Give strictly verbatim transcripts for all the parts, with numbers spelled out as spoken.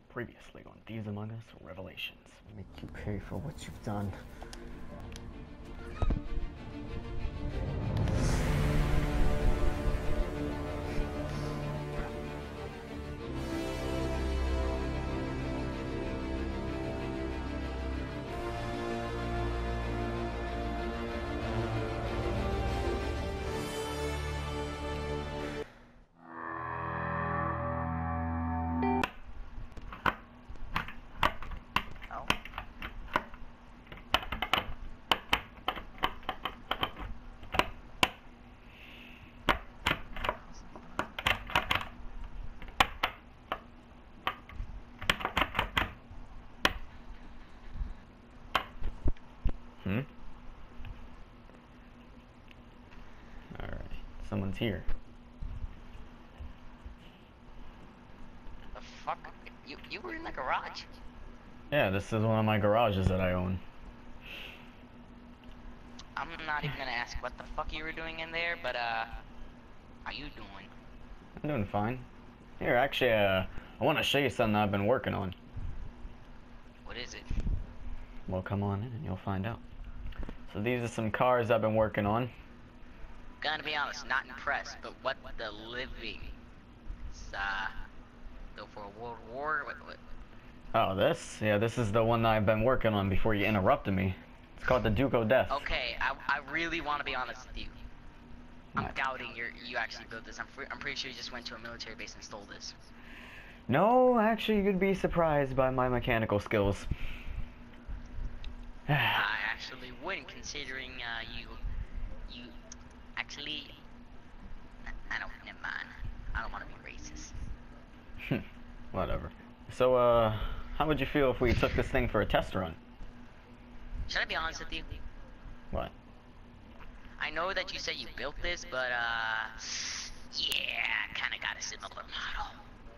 Previously on Thieves Among Us Revelations. Make you pay for what you've done. Hmm? Alright, someone's here. The fuck? You you were in the garage? Yeah, this is one of my garages that I own. I'm not even gonna ask what the fuck you were doing in there, but uh, how you doing? I'm doing fine. Here, actually, uh, I want to show you something I've been working on. What is it? Well, come on in and you'll find out. So these are some cars I've been working on. Gonna be honest, not impressed, but what the living? It's, uh, go for a world war? What, what? Oh, this? Yeah, this is the one that I've been working on before you interrupted me. It's called the Duke of Death. Okay, I, I really want to be honest with you. I'm What? doubting you you actually built this. I'm, free, I'm pretty sure you just went to a military base and stole this. No, actually, you'd be surprised by my mechanical skills. I actually wouldn't, considering uh, you, you, actually, I don't, never mind. I don't want to be racist. Whatever. So, uh, how would you feel if we took this thing for a test run? Should I be honest with you? What? I know that you said you built this, but, uh, yeah, I kinda got a similar model.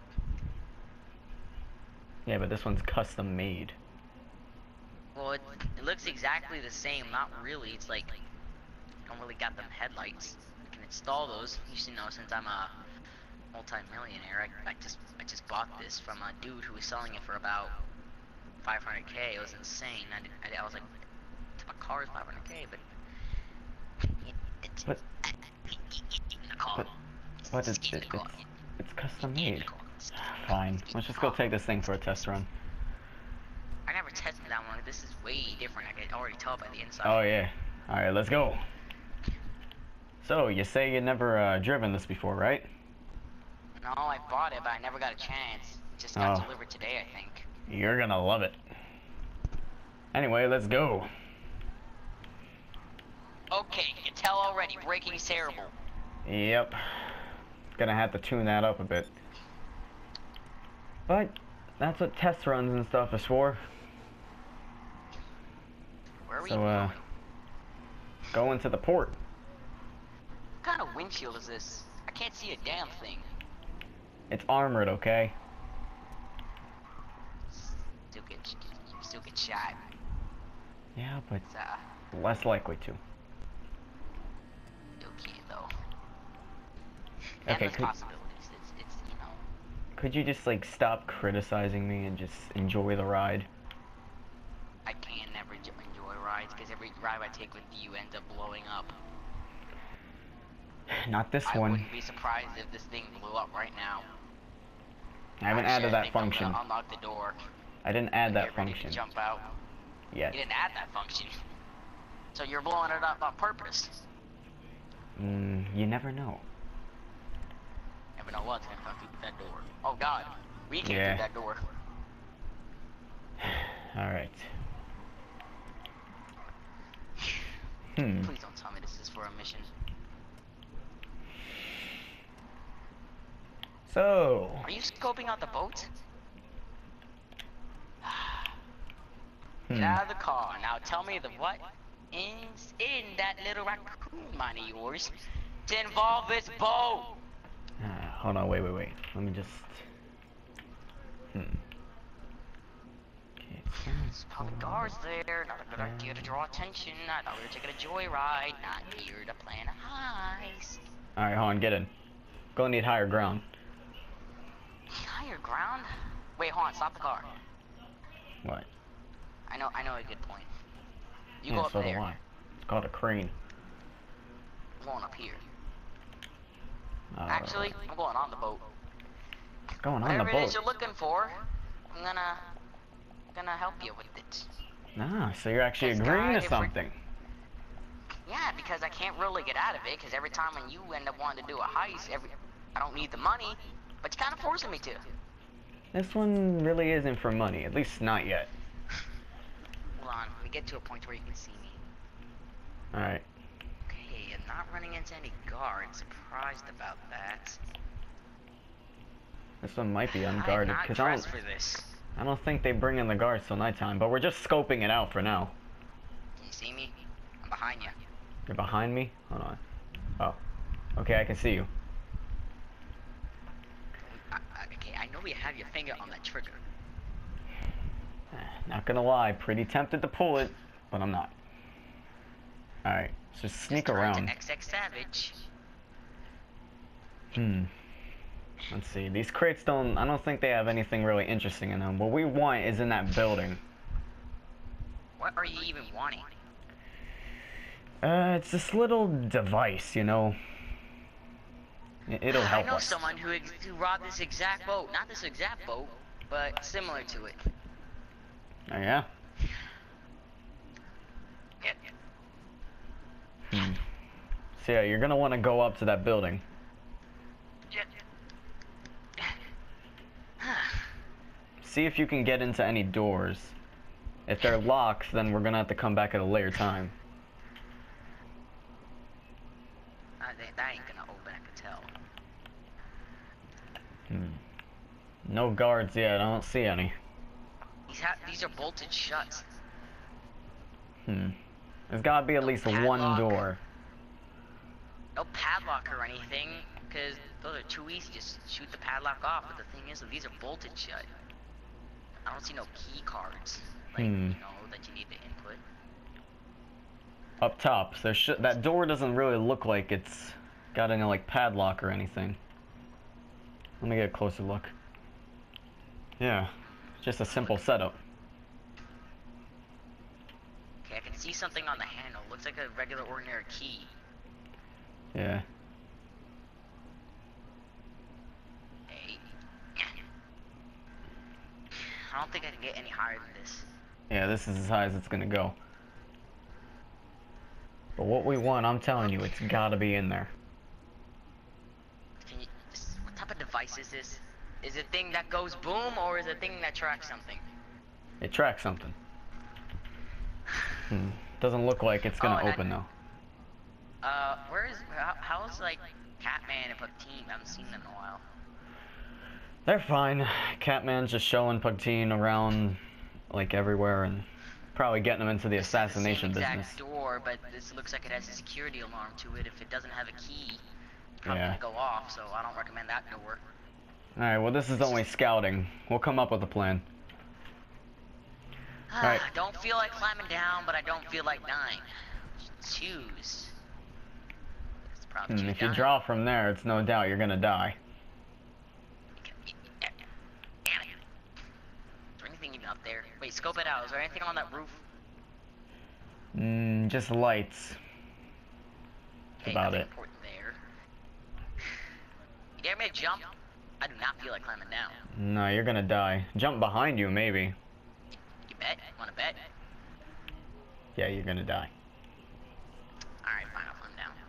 Yeah, but this one's custom made. Well, it, it looks exactly the same, not really. It's like, you don't really got them headlights. I can install those. You should know, since I'm a multi-millionaire, I, I just I just bought this from a dude who was selling it for about five hundred K. It was insane. I, did, I, I was like, my car is five hundred K, but it, it's But, the car. but, what is It's in it? the car. It's, it's custom It's in made. the car. It's Fine. in Let's the just go car. take this thing for a test run. I never tested that one. This is way different. I can already tell by the inside. Oh, yeah. Alright, let's go. So, you say you never uh, driven this before, right? No, I bought it, but I never got a chance. It just got Oh. delivered today, I think. You're gonna love it. Anyway, let's go. Okay, you can tell already. Braking's terrible. Yep. Gonna have to tune that up a bit. But, that's what test runs and stuff is for. Where are we So, uh, going? go into the port. What kind of windshield is this? I can't see a damn thing. It's armored, okay? Still get, still get shot. Yeah, but It's, uh, less likely to. okay, though. Okay, Endless could- possibilities. It's, it's, you know. Could you just, like, stop criticizing me and just enjoy the ride? I can never j- enjoy rides, because every ride I take with you ends up blowing up. Not this I one. wouldn't be surprised if this thing blew up right now. I haven't Actually, added I that think I'm function. gonna unlock the door. I didn't add that Get ready to function jump out. yet. You didn't add that function. So you're blowing it up on purpose. Mm, you never know. Never know what's gonna come through that door. Oh god, we came Yeah. through that door. Alright. Hmm. Please don't tell me this is for a mission. So, Are you scoping out the boat? Get hmm. out of the car. Now tell me the what is in that little raccoon mine of yours to involve this boat. Uh, hold on, wait, wait, wait. Let me just... Hmm. Okay, There's probably guards there. Not a good idea to draw attention. I thought we were taking a joyride, not here to plan a heist. Alright, hold on, get in. Gonna need higher ground. Higher ground? Wait, hold on. Stop the car. What? I know. I know a good point. You Yeah, go up so there. do I. It's called a crane. I'm going up here. Uh, Actually, I'm going on the boat. What's going on Whatever the it is boat? you're looking for, I'm gonna, gonna help you with it. Ah, so you're actually This agreeing guy, to if we're- something. Yeah, because I can't really get out of it. Because every time when you end up wanting to do a heist, every I don't need the money, but you're kind of forcing me to. This one really isn't for money, at least not yet. Hold on, we get to a point where you can see me. Alright. Okay, I'm not running into any guards. Surprised about that. This one might be I'm unguarded, not because I dressed don't, for this. I don't think they bring in the guards till nighttime, but we're just scoping it out for now. Can you see me? I'm behind you. You're behind me? Hold on. Oh. Okay, I can see you. I, I, okay, I know you have your finger on that trigger. Not gonna lie, pretty tempted to pull it, but I'm not. Alright, so just sneak Just trying around. to X X Savage. Hmm. Let's see, these crates don't, I don't think they have anything really interesting in them. What we want is in that building. What are you even wanting? Uh, it's this little device, you know. It- It'll help I know us. someone who, ex who robbed this exact boat. Not this exact boat, but similar to it. Oh yeah? Yep. Hmm. So yeah, you're gonna want to go up to that building. Yep. See if you can get into any doors. If they're locked, then we're gonna have to come back at a later time. I think that ain't gonna open, I can tell. Hmm. No guards yet, I don't see any. These ha these are bolted shut. Hmm. There's gotta be at No least one padlock. door. No padlock or anything, because those are too easy. Just shoot the padlock off. But the thing is, these are bolted shut. I don't see no key cards, like, Hmm. you know, that you need to input. Up top, there should that door doesn't really look like it's got any like padlock or anything. Let me get a closer look. Yeah, just a simple setup. Okay, I can see something on the handle. Looks like a regular, ordinary key. Yeah. Hey. I don't think I can get any higher than this. Yeah, this is as high as it's gonna go. But what we want, I'm telling you, it's gotta be in there. Can you? This, what type of device is this? Is it a thing that goes boom, or is it a thing that tracks something? It tracks something. Hmm. Doesn't look like it's gonna Oh, and I- open though. Uh, where is? How, how's like Catman and Pugteam? I haven't seen them in a while. They're fine. Catman's just showing Pugteen around like everywhere and probably getting them into the This is assassination the same business. exact door, but this looks like it has a security alarm to it. If it doesn't have a key, it's probably Yeah. gonna go off. So I don't recommend that door. Alright, well this is only scouting. We'll come up with a plan. Ah, Alright. I don't feel like climbing down, but I don't feel like dying. Choose. It's probably Hmm, choose if you dying. draw from there, it's no doubt you're gonna die. Damn it. Is there anything even up there? Wait, scope it out. Is there anything on that roof? Mm, just lights. That's Okay, about nothing it. important there. You dare me to jump? I do not feel like climbing down. No, you're gonna die. Jump behind you, maybe. You bet? Wanna bet? Yeah, you're gonna die. Alright, fine, I'll climb down.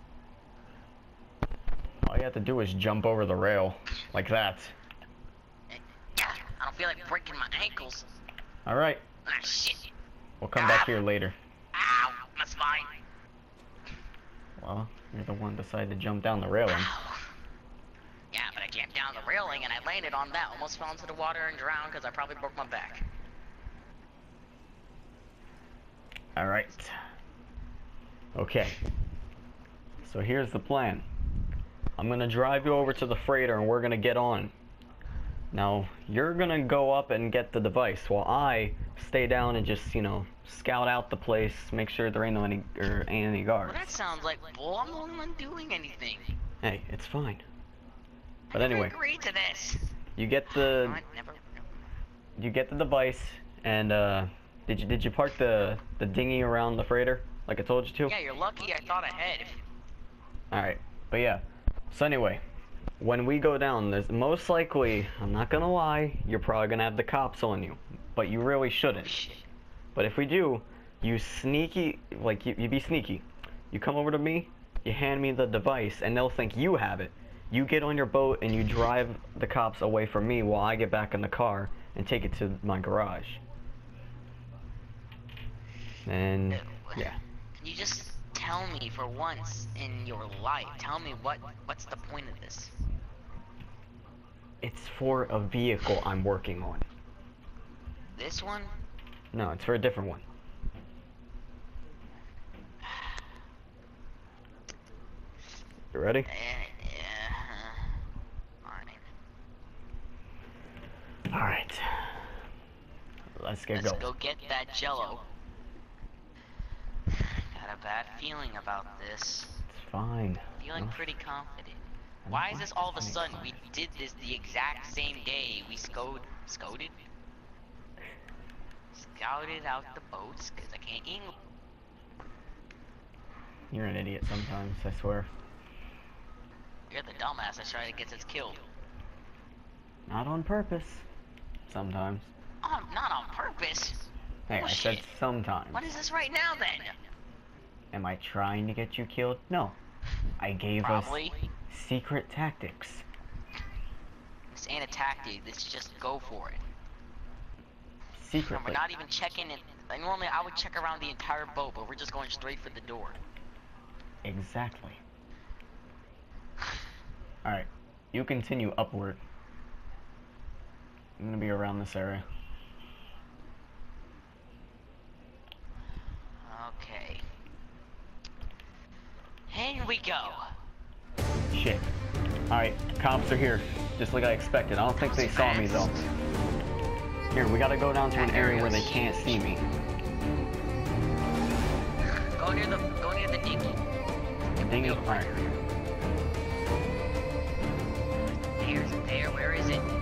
All you have to do is jump over the rail. Like that. Eh, Yeah, I don't feel like breaking my ankles. Alright, Ah, shit. we'll come back here later. Ow, my spine. Well, you're the one decided to jump down the railing. Ow. Yeah, but I jumped down the railing and I landed on that. Almost fell into the water and drowned because I probably broke my back. Alright. Okay. So here's the plan. I'm gonna drive you over to the freighter and we're gonna get on. Now, you're gonna go up and get the device while I stay down and just, you know, scout out the place, make sure there ain't no any, or ain't any guards. Well, that sounds like bull. I'm the only one doing anything. Hey, it's fine. But I never anyway, agreed to this. you get the, I never, no. you get the device, and uh, did you did you park the the dinghy around the freighter like I told you to? Yeah, you're lucky I thought ahead. All right, but yeah. So anyway, when we go down, there's most likely, I'm not gonna lie, you're probably gonna have the cops on you, but you really shouldn't. Shit. But if we do, you sneaky, like you, you be sneaky. You come over to me, you hand me the device, and they'll think you have it. You get on your boat and you drive the cops away from me while I get back in the car and take it to my garage. And yeah. Can you just tell me for once in your life, tell me what what's the point of this? It's for a vehicle I'm working on. This one? No, it's for a different one. You ready? Uh, yeah. Fine. Alright. Let's get Let's going. go get that Jello. Got a bad feeling about this. It's fine. Feeling No. pretty confident. I'm Why is this all of a fine. sudden? We did this the exact same day. We scode, scoded? Scouted out the boats, because I can't English. You're an idiot sometimes, I swear. You're the dumbass that tries to get us killed. Not on purpose. Sometimes. Oh, not on purpose. Hey, I said Bullshit. sometimes. What is this right now then? Am I trying to get you killed? No. I gave Probably. us secret tactics. This ain't a tactic. This is just go for it. And Secretly. we're not even checking it. Like, normally I would check around the entire boat, but we're just going straight for the door. Exactly. Alright. You continue upward. I'm gonna be around this area. Okay. In we go. Shit. Alright, cops are here. Just like I expected. I don't think they saw me though. Here, we gotta go down to an area where they can't see me. Go near the go near the dinghy. Dinghy? Alright. Here's there. Where is it?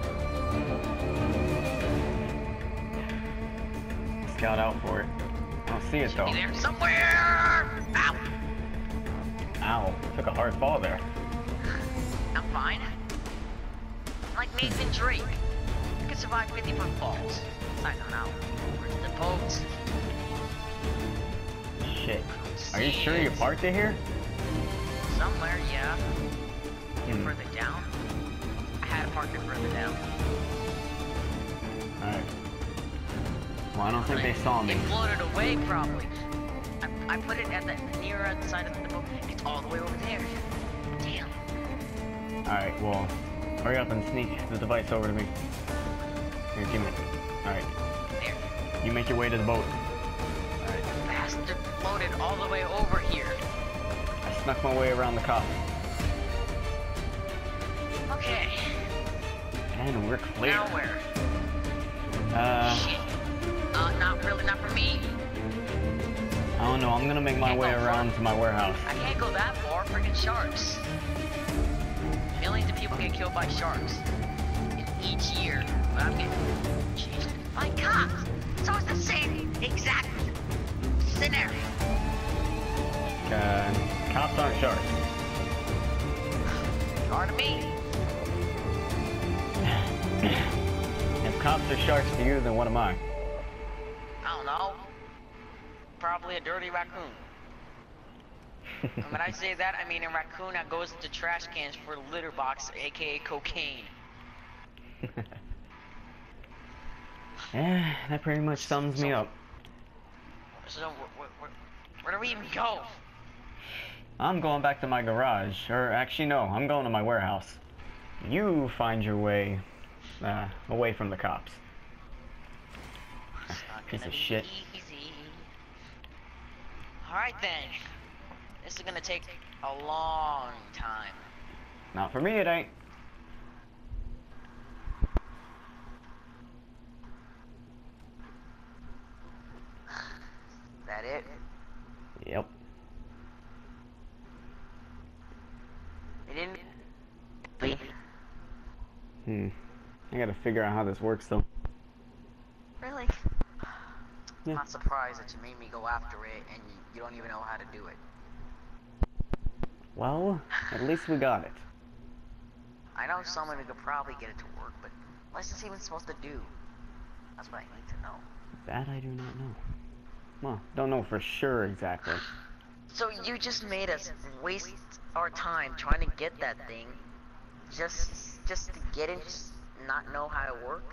Scout out for it. I don't see it though. Be there somewhere. Ow! Ow. Took a hard fall there. I'm fine. I'm like Nathan Drake. I can survive fifty foot falls. I don't know. Where's the boat? Shit. Are you sure you parked it here? Somewhere, yeah. Hmm. Further down. I had to park it further down. Alright. Well, I don't think they saw me. It floated away, probably. I, I put it at the near the side of the boat. It's all the way over there. Damn. Alright, well, hurry up and sneak the device over to me. Here, give me it. Alright. There. You make your way to the boat. Alright. Bastard floated all the way over here. I snuck my way around the cop. Okay. And we're clear. Now where? Uh, Shit. Uh, not really, not for me. I don't know. I'm gonna make my Can't way go around far. to my warehouse. I can't go that far. Freaking sharks. Millions of people get killed by sharks in each year. But I'm getting. Jeez. My cops. It's always the same exact scenario. Uh, cops aren't sharks. Pardon me. If cops are sharks to you, then what am I? I don't know. Probably a dirty raccoon. And when I say that, I mean a raccoon that goes into trash cans for litter box, aka cocaine. Yeah, that pretty much sums me up. So, wh wh wh where do we even go? I'm going back to my garage. Or actually, no, I'm going to my warehouse. You find your way uh, away from the cops. It's not Piece gonna of be shit. easy. Alright then. This is gonna take a long time. Not for me, it ain't. Is that it? Yep. It didn't. Wait. Hmm. I gotta figure out how this works though. Really? Yeah. I'm not surprised that you made me go after it and you, you don't even know how to do it. Well, at least we got it. I know someone who could probably get it to work, but what's this even supposed to do? That's what I need to know. That I do not know. Well, don't know for sure exactly. So you just made us waste our time trying to get that thing, just just to get it, just not know how to work?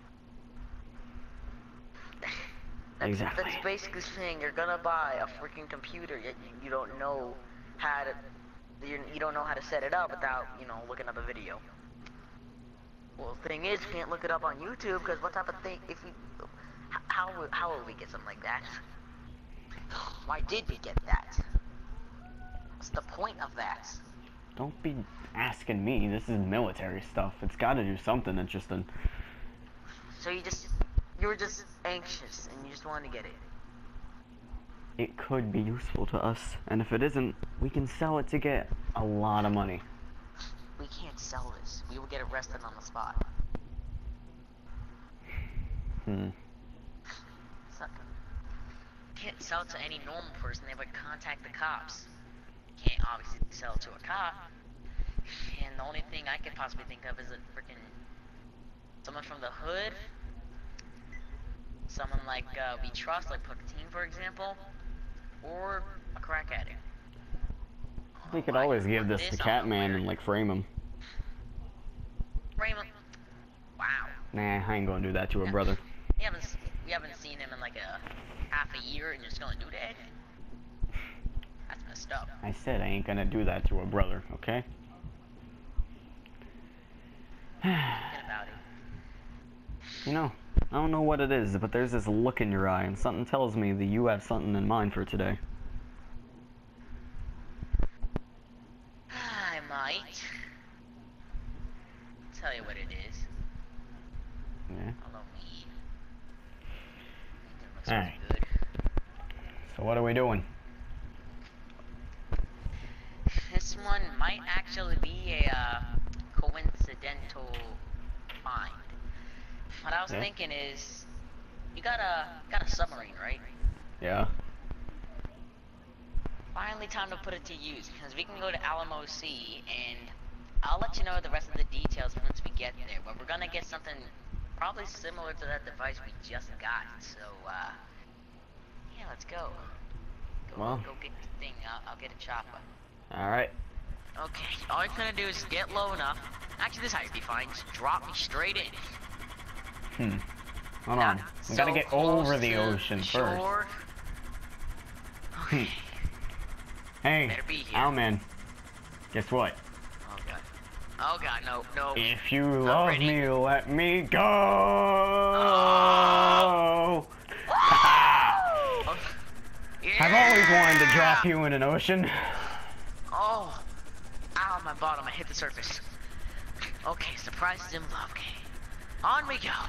That's, Exactly. That's basically saying you're gonna buy a freaking computer, yet you, you don't know how to, you, you don't know how to set it up without, you know, looking up a video. Well, the thing is, you can't look it up on YouTube, because what type of thing, if you, how, how will we get something like that? Why did we get that? What's the point of that? Don't be asking me. This is military stuff. It's got to do something interesting. So you just, you were just anxious, and you just wanted to get it. It could be useful to us, and if it isn't, we can sell it to get a lot of money. We can't sell this. We will get arrested on the spot. Hmm. Suck. Can't sell it to any normal person. They would contact the cops. Can't obviously sell it to a cop. And the only thing I could possibly think of is a freaking someone from the hood. Someone like uh, we trust, like Pucatine, for example, or a crack addict. We could always give this to Catman and like frame him. Frame him? Wow. Nah, I ain't gonna do that to a brother. We haven't we haven't seen him in like a half a year, and you're just gonna do that? That's messed up. I said I ain't gonna do that to a brother, okay? Forget about it. You know, I don't know what it is, but there's this look in your eye, and something tells me that you have something in mind for today. I might. Tell you what it is. Yeah. Follow me. It looks Alright. pretty good. So what are we doing? This one might actually be a uh, coincidental find. What I was Yeah. thinking is, you got a got a submarine, right? Yeah. Finally, time to put it to use, because we can go to Alamo Sea, and I'll let you know the rest of the details once we get there. But we're gonna get something probably similar to that device we just got. So, uh, yeah, let's go. Go, Well. go get the thing. I'll, I'll get a chopper. Alright. Okay, all you're gonna do is get low enough. Actually, this height be fine. Just drop me straight in. Hmm. Hold Not on. We so gotta get close over the to ocean first. shore. Okay. Hey, Better be here. Owlman. Guess what? Oh god. Oh god, no, no. If you love ready. me, let me go! Oh. Oh. Yeah. I've always wanted to drop you in an ocean. Oh. Ow, my bottom. I hit the surface. Okay, surprises in love. Okay. On we go.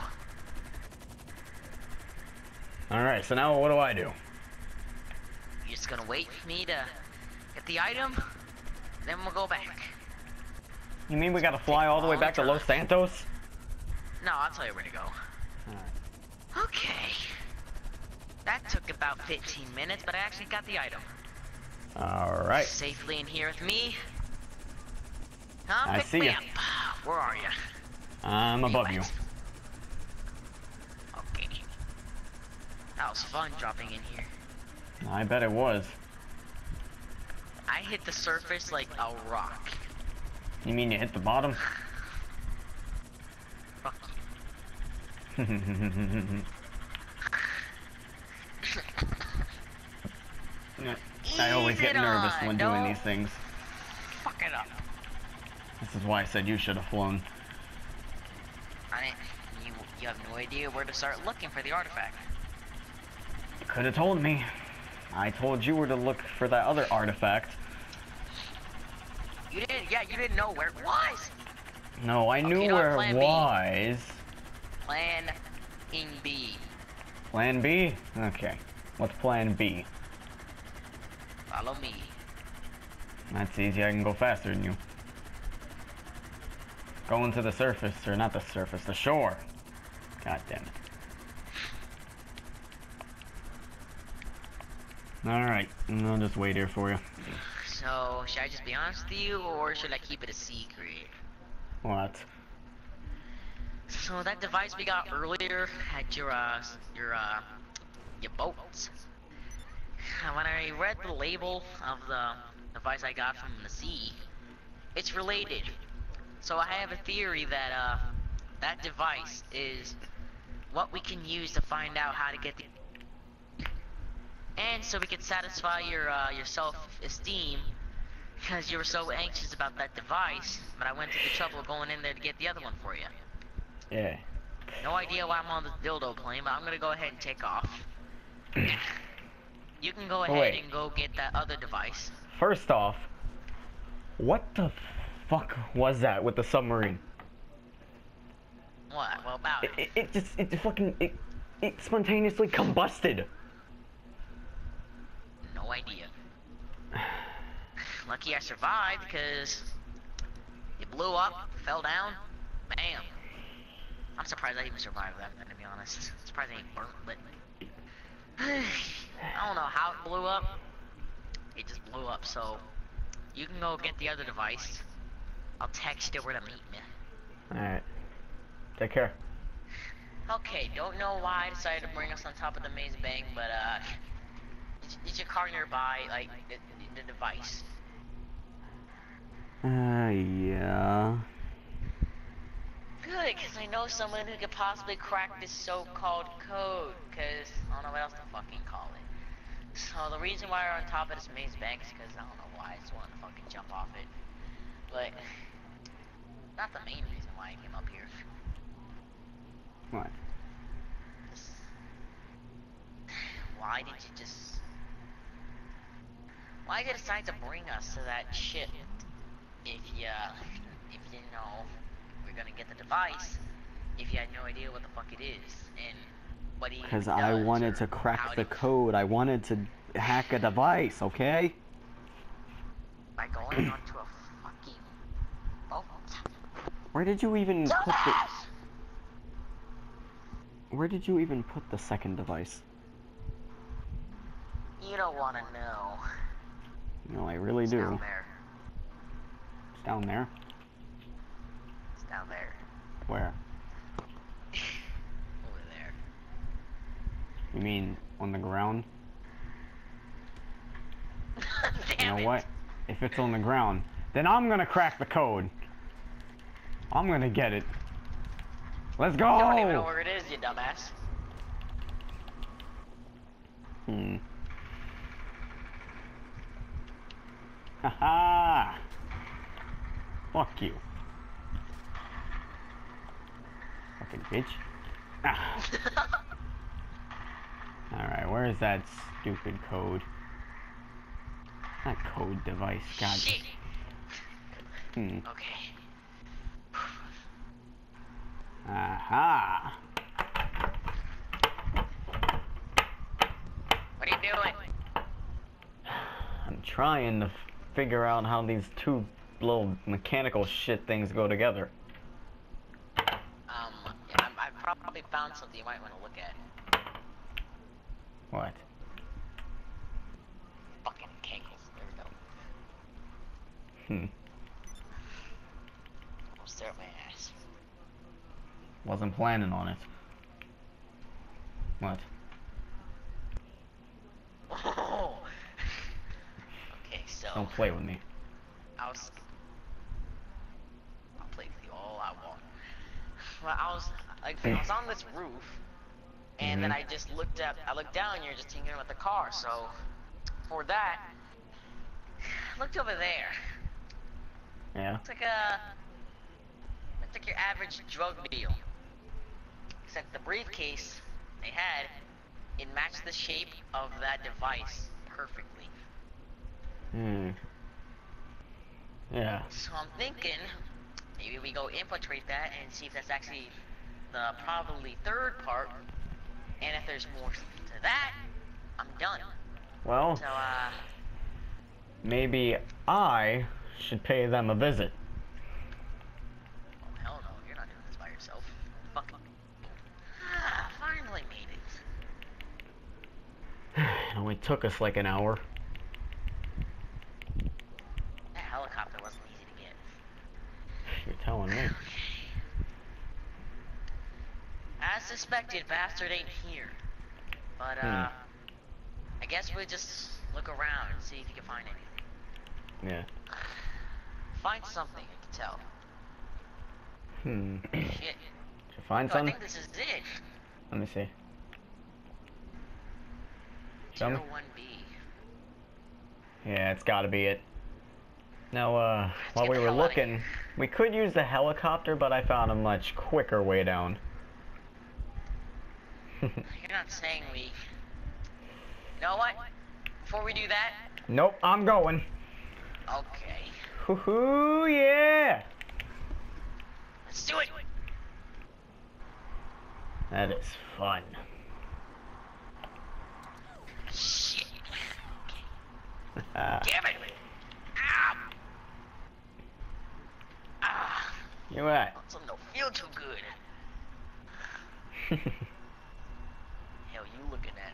Alright, so now what do I do? You're just gonna wait for me to get the item, then we'll go back. You mean we gotta fly all the way back to Los Santos? No, I'll tell you where to go. Alright. Okay. That took about fifteen minutes, but I actually got the item. Alright. Safely in here with me. Come I pick see me ya. up. Where are you? I'm above you. Okay. That was fun dropping in here. I bet it was. I hit the surface like a rock. You mean you hit the bottom? Fuck I always Ease get it nervous on, when doing don't these things. Fuck it up. This is why I said you should have flown. I didn't, you, you have no idea where to start looking for the artifact. You could have told me. I told you where to look for that other artifact. You didn't, yeah, you didn't know where it was. No, I Okay, knew you know what, where it plan B. was. Plan in B. Plan B? Okay. What's plan B? Follow me. That's easy, I can go faster than you. Going to the surface, or not the surface, the shore. God damn it. Alright, I'll just wait here for you. So, should I just be honest with you, or should I keep it a secret? What? So that device we got earlier at your, uh, your, uh, your boats. When I read the label of the device I got from the sea, it's related. So I have a theory that, uh, that device is what we can use to find out how to get the... And so we can satisfy your, uh, your self-esteem, because you were so anxious about that device, but I went to the trouble of going in there to get the other one for you. Yeah. No idea why I'm on this dildo plane, but I'm gonna go ahead and take off. You can go ahead Wait. and go get that other device. First off, what the fuck was that with the submarine? What? What about it? It, it, it just, it fucking, it, it spontaneously combusted. No idea. Lucky I survived, because it blew up, fell down, bam. I'm surprised I even survived that, to be honest. I'm surprised I ain't burnt, but... I don't know how it blew up. It just blew up, so... You can go get the other device. I'll text you where to meet me. Alright. Take care. Okay, don't know why I decided to bring us on top of the maze bank, but, uh... Is, is your car nearby, like, the, the device? Uh, yeah. Good, because I know someone who could possibly crack this so-called code, because I don't know what else to fucking call it. So the reason why we're on top of this maze bank is because I don't know why, I just wanted to fucking jump off it. But, not the main reason why I came up here. What? Just, why did you just... Why did you decide to bring us to that shit? If you, if you didn't know we're gonna get the device, if you had no idea what the fuck it is, and what he Because I wanted to crack the code. I wanted to hack a device, okay? By going onto a fucking boat. Where did you even put the... Dumbass! Where did you even put the second device? You don't wanna know. No, I really It's do. down there. It's down there? It's down there. Where? Over there. You mean on the ground? Damn You know it. what? If it's on the ground, then I'm gonna crack the code. I'm gonna get it. Let's go! You don't even know where it is, you dumbass. Hmm. Haha! Fuck you. Fucking bitch. Ah. Alright, where is that stupid code? That code device, god. Shit. Hmm. Okay. Aha! What are you doing? I'm trying to f- figure out how these two little mechanical shit things go together. Um, yeah, I, I probably found something you might want to look at. What? Fucking cankles. There we go. Hmm. I'll stare at my ass. Wasn't planning on it. What? Oh. Okay, so Don't play with me. I was. I'll play with you all I want. Well, I was like, I was on this roof, and then Mhm. I just looked up. I looked down, and you're just tinkering with the car. So for that, I looked over there. Yeah? It's like a, it's like your average drug deal. Except the briefcase they had, it matched the shape of that device perfectly. Hmm. Yeah. So I'm thinking, maybe we go infiltrate that and see if that's actually the probably third part. And if there's more to that, I'm done. Well, So, uh, maybe I should pay them a visit. oh hell no, you're not doing this by yourself. Fucking. Ah, finally made it. You know only took us like an hour. That helicopter wasn't easy to get. You're telling me. As suspected, bastard ain't here. But, uh, Hmm. I guess we'll just look around and see if you can find anything. Yeah. Find something, I can tell. Hmm. Shit. Did you find Oh, I some? think this is it. Let me see. Show me. zero one B. Yeah, it's gotta be it. Now, uh, while get we the were hell outta looking, here. we could use the helicopter, but I found a much quicker way down. You're not saying we... You know what? Before we do that... Nope, I'm going. Okay. Hoo-hoo, yeah! Let's do it! That is fun. Shit. Ah, Damn it! Ow! Ah! you what? Something don't feel too good. Hell, you looking at?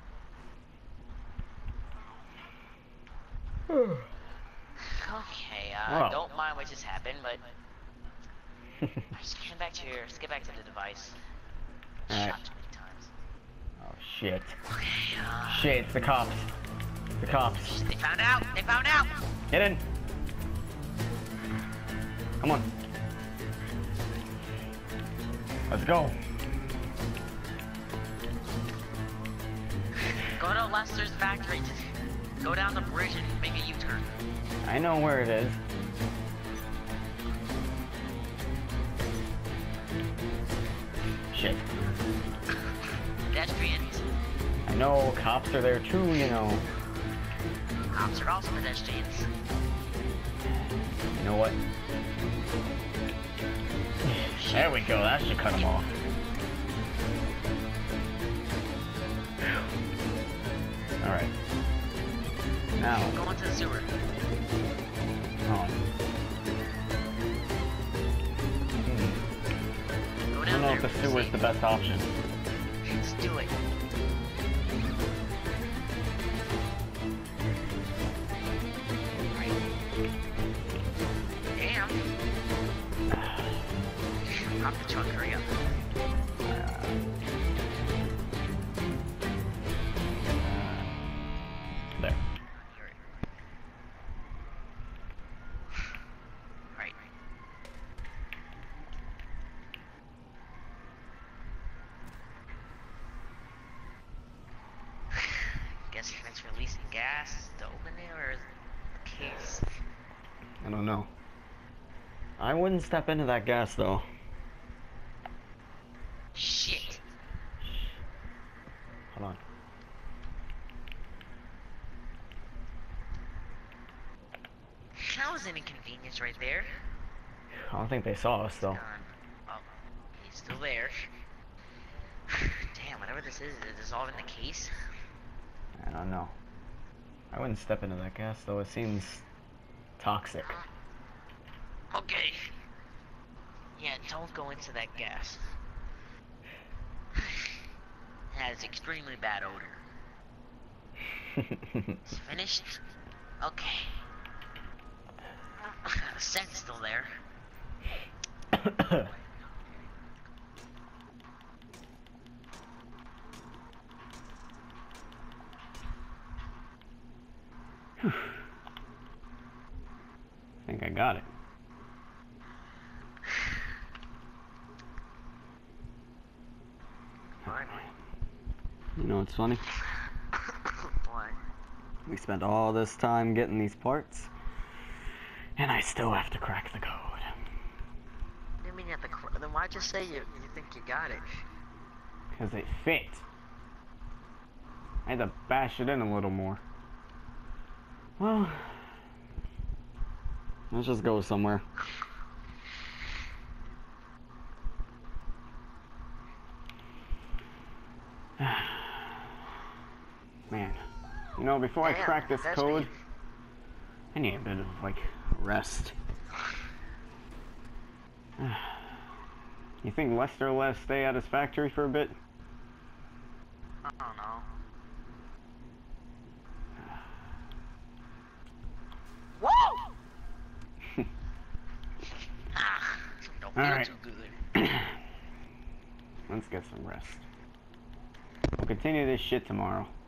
Okay, uh, Whoa. don't mind what just happened, but... Just get back to your... Let's get back to the device. Alright. Shot too many times. Oh, shit. Okay, uh... Shit, it's the cops. The cops. They found out! They found out! Get in. Come on. Let's go. Go to Lester's factory. Just go down the bridge and make a U-turn. I know where it is. Shit. Pedestrians. I know cops are there too, you know. Cops are also pedestrians. You know what? There we go, that should cut them off. Alright. Now, Go into the sewer. on. Hmm. Go I down don't know there. if the we'll sewer's see. the best option. Let's do it. Right. Damn. Drop the truck, hurry up. There. Here. Right. Guess it's releasing gas to open it, or is it the case? I don't know. I wouldn't step into that gas though. Shit. Hold on. That was an inconvenience right there. I don't think they saw us though. Gone. Oh, he's still there. Damn, whatever this is, is it dissolving the case? I don't know. I wouldn't step into that gas though. It seems toxic. Okay. Yeah, don't go into that gas. It has extremely bad odor. It's finished? Okay. The scent's still there. I think I got it. You know what's funny? What? We spent all this time getting these parts, and I still have to crack the code. What do you mean you have to cr- then why'd you say you, you think you got it? Because they fit. I had to bash it in a little more. Well, let's just go somewhere. Man, you know, before I Damn, crack this that's code, me. I need a bit of, like, rest. You think Lester will let us stay at his factory for a bit? I don't know. don't feel Alright. too good. Let's get some rest. We'll continue this shit tomorrow.